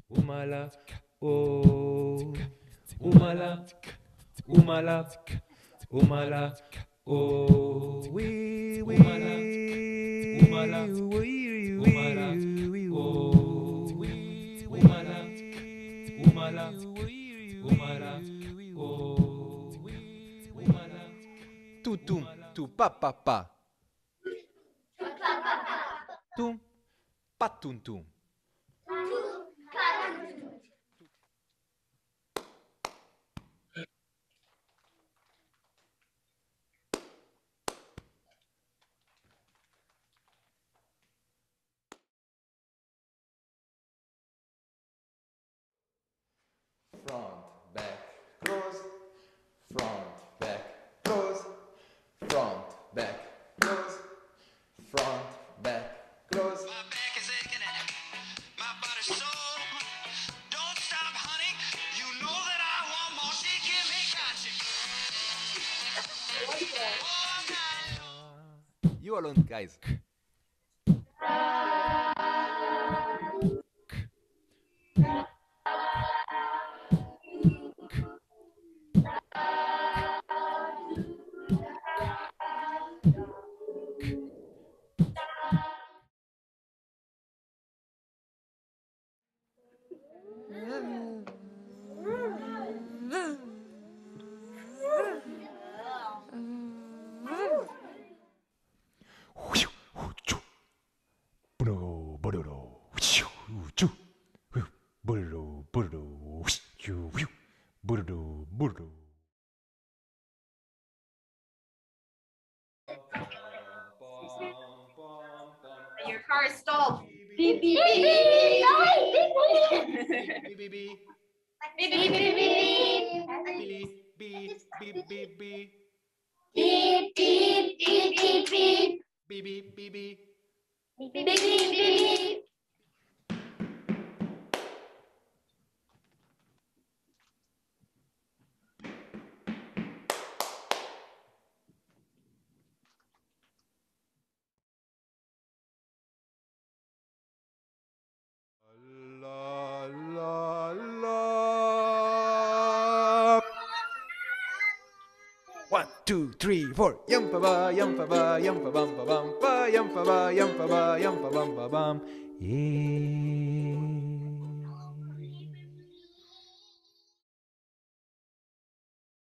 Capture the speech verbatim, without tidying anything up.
Oumala, oh, Oumala, Oumala, Oumala, oh, oui, oui, Oumala, oui, oui, Oumala, oh, oui, Oumala, Oumala, Oumala, oh, oui, Oumala, toutoum, tout pa pa pa, toum, patoum toum. Front, back, close, front, back, close, front, back, close, front, back, close. My back is aching and my body's sore. Don't stop, honey. You know that I want more. She give me gotcha. All night. You alone, guys. Your car is stalled. Beep, beep, beep, beep. Beep, beep, beep. Beep, beep, beep, beep. Beep, beep, beep, beep, beep. Beep, beep, beep, beep, beep. Beep, beep, beep, beep. Beep, beep, beep, beep. La la la. One, two, three, four. Yum pa ba, yum pa ba, yum pa bum pa bum pa, yum pa ba, yum pa ba, yum pa bum pa bum. Yeah.